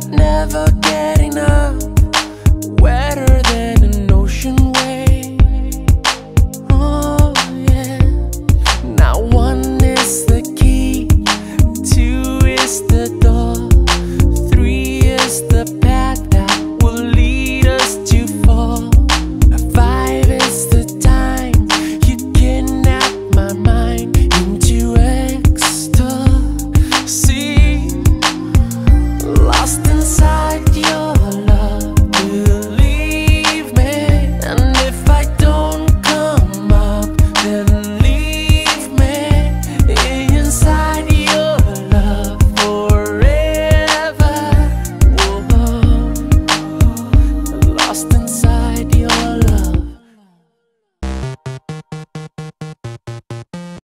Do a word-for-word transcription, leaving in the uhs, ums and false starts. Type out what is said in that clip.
never get enough, wetter than an ocean wave. Oh yeah. Now one is the key, two is the door, three is the